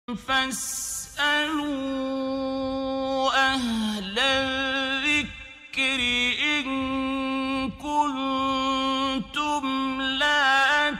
فاسألوا أهل الذكر إن كنتم لا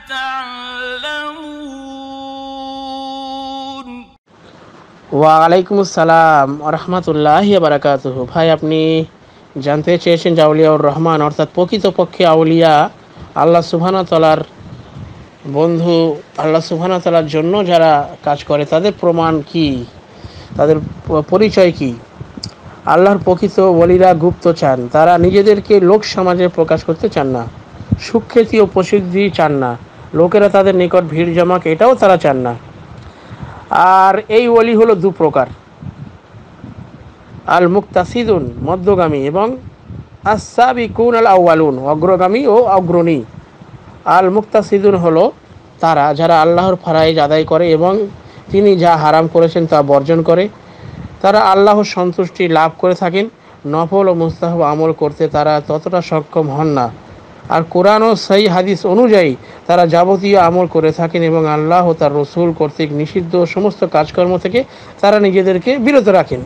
تعلمون। ওয়ালাইকুম আসসালাম রহমতুল্লাহি বারাকাতুহু। ভাই, আপনি জানতে চেয়েছেন যে আউলিয়াউর রহমান অর্থাৎ প্রকৃতপক্ষে আউলিয়া আল্লাহ সুবহানাহু ওয়া তাআলার বন্ধু, আল্লাহ সুবহানাহু ওয়া তাআলার জন্য যারা কাজ করে তাদের প্রমাণ কি, তাদের পরিচয় কি। আল্লাহর প্রকৃত ওলিরা গুপ্ত চান, তারা নিজেদেরকে লোক সমাজে প্রকাশ করতে চান না, সুখ্যাতি ও প্রসিদ্ধি চান না, লোকেরা তাদের নিকট ভিড় জমাক এটাও তারা চান না। আর এই ওলি হলো দু প্রকার, আল মুক্তাসিদুন মধ্যগামী এবং আস-সাবিকুন আল আউয়ালুন অগ্রগামী ও অগ্রণী। আল মুক্তাসিদুন হলো তারা যারা আল্লাহর ফরজ আদায় করে এবং তিনি যা হারাম করেছেন তা বর্জন করে। তারা আল্লাহর সন্তুষ্টি লাভ করে থাকেন, নফল ও মুস্তাহাব আমল করতে তারা ততটা সক্ষম হন না। আর কোরআন ও সহিহ হাদিস অনুযায়ী তারা যাবতীয় আমল করে থাকেন এবং আল্লাহ ও তার রসুল কর্তৃক নিষিদ্ধ সমস্ত কাজকর্ম থেকে তারা নিজেদেরকে বিরত রাখেন।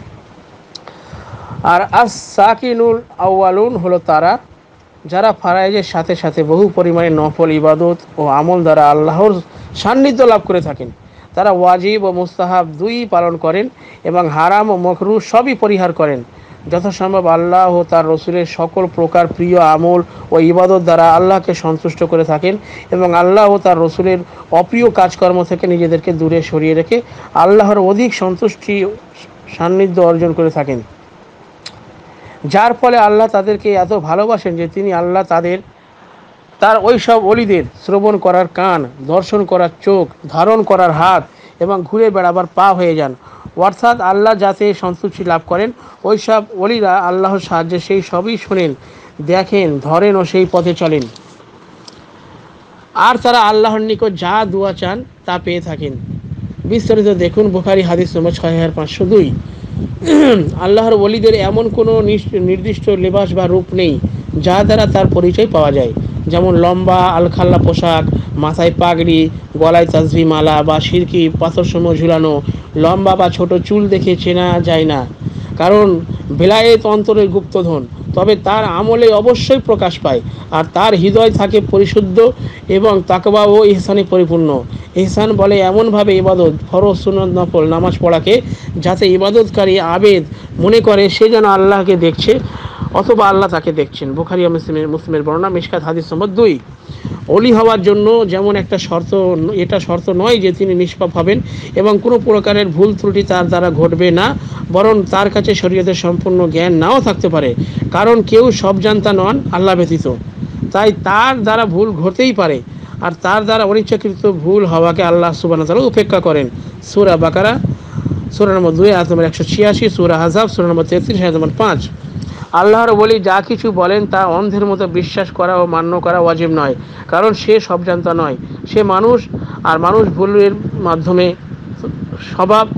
আর আস-সাকিনুল আউয়ালুন হলো তারা যারা ফারায়েজের সাথে সাথে বহু পরিমাণে নফল ইবাদত ও আমল দ্বারা আল্লাহর সান্নিধ্য লাভ করে থাকেন। তারা ওয়াজিব ও মুস্তাহাব দুই পালন করেন এবং হারাম ও মকরুহ সবই পরিহার করেন। যথাসম্ভব আল্লাহ ও তার রসুলের সকল প্রকার প্রিয় আমল ও ইবাদত দ্বারা আল্লাহকে সন্তুষ্ট করে থাকেন এবং আল্লাহ ও তার রসুলের অপ্রিয় কাজকর্ম থেকে নিজেদেরকে দূরে সরিয়ে রেখে আল্লাহর অধিক সন্তুষ্টি সান্নিধ্য অর্জন করে থাকেন, যার ফলে আল্লাহ তাদেরকে এত ভালোবাসেন যে তিনি আল্লাহ তার ওই সব ওলিদের শ্রবণ করার কান, দর্শন করার চোখ, ধারণ করার হাত এবং ঘুরে বেড়াবার পা হয়ে যান। অর্থাৎ আল্লাহ যাতে সন্তুষ্টি লাভ করেন ওই সব ওলিরা আল্লাহর সাহায্যে সেই সবই শোনেন, দেখেন, ধরেন ও সেই পথে চলেন। আর তারা আল্লাহর নিকট যা দোয়া চান তা পেয়ে থাকেন। বিস্তারিত দেখুন বুখারী হাদিস নম্বর 6502। আল্লাহর ওলিদের এমন কোনো নির্দিষ্ট লেবাস বা রূপ নেই যা দ্বারা তার পরিচয় পাওয়া যায়, যেমন লম্বা আলখাল্লা পোশাক, মাথায় পাগড়ি, গলায় তাসবিহ মালা বা শিরকি পাথরসমূহ ঝুলানো, লম্বা বা ছোট চুল দেখে চেনা যায় না, কারণ বেলায়েত অন্তরের গুপ্তধন। তবে তার আমলে অবশ্যই প্রকাশ পায় আর তার হৃদয় থাকে পরিশুদ্ধ এবং তাকওয়া ও ইহসানে পরিপূর্ণ। ইহসান বলে এমনভাবে ইবাদত, ফরজ সুন্নত নফল নামাজ পড়াকে যাতে ইবাদতকারী আবেদ মনে করে সে যেন আল্লাহকে দেখছে অথবা আল্লাহ তাকে দেখছেন। বুখারী ও মুসলিমের বর্ণনা, মিশকাত হাদিস নম্বর 2। ওলি হওয়ার জন্য যেমন একটা শর্ত, এটা শর্ত নয় যে তিনি নিষ্পাপ হবেন এবং কোনো প্রকারের ভুল ত্রুটি তার দ্বারা ঘটবে না, বরং তার কাছে শরীয়তের সম্পূর্ণ জ্ঞান নাও থাকতে পারে, কারণ কেউ সব জানতা নন আল্লাহ ব্যতীত। তাই তার দ্বারা ভুল ঘটতেই পারে আর তার দ্বারা অনিচ্ছাকৃত ভুল হওয়াকে আল্লাহ সুবহানাহু ওয়া তাআলা উপেক্ষা করেন। সূরা বাকারা সূরা নম্বর 2 আয়াত নম্বর 186, সূরা আহজাব সূরা নম্বর 33 আয়াত নম্বর 5। আল্লাহর ওলি যা কিছু বলেন তা অন্ধের মতো বিশ্বাস করা ও মান্য করা ওয়াজিব নয়, কারণ সে সব জানতা নয়, সে মানুষ আর মানুষ ভুলের মাধ্যমে স্বভাব।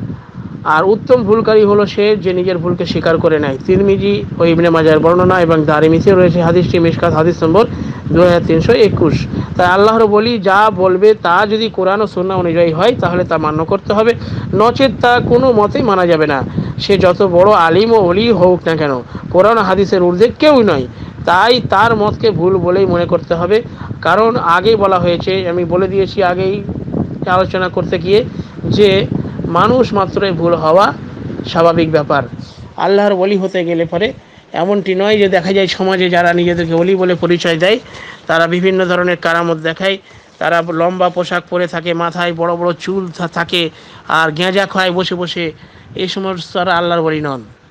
আর উত্তম ভুলকারী হলো সে যে নিজের ভুলকে স্বীকার করে নেয়। তিরমিজি ও ইবনে মাজার বর্ণনা এবং দারিমিতে রয়েছে হাদিসটি, মিশকাত হাদিস নম্বর 2321। তাই আল্লাহর ওলি যা বলবে তা যদি কোরআন ও সুন্নাহ অনুযায়ী হয় তাহলে তা মান্য করতে হবে, নচেত তা কোনো মতেই মানা যাবে না। সে যত বড় আলিম ও ওলি হোক না কেন, কোরআন হাদিসের ঊর্ধ্বে কেউই নয়। তাই তার মতকে ভুল বলেই মনে করতে হবে, কারণ আগেই বলা হয়েছে, আমি বলে দিয়েছি আগেই আলোচনা করতে গিয়ে, যে মানুষ মাত্রই ভুল হওয়া স্বাভাবিক ব্যাপার। আল্লাহর ওলি হতে গেলে পরে এমনটি নয় যে দেখা যায় সমাজে যারা নিজেদেরকে ওলি বলে পরিচয় দেয় তারা বিভিন্ন ধরনের কারামত দেখায়, তারা লম্বা পোশাক পরে থাকে, মাথায় বড় বড় চুল থাকে আর গেঁজা খায় বসে বসে, এই সমস্ত তারা আল্লাহর ওলি নন।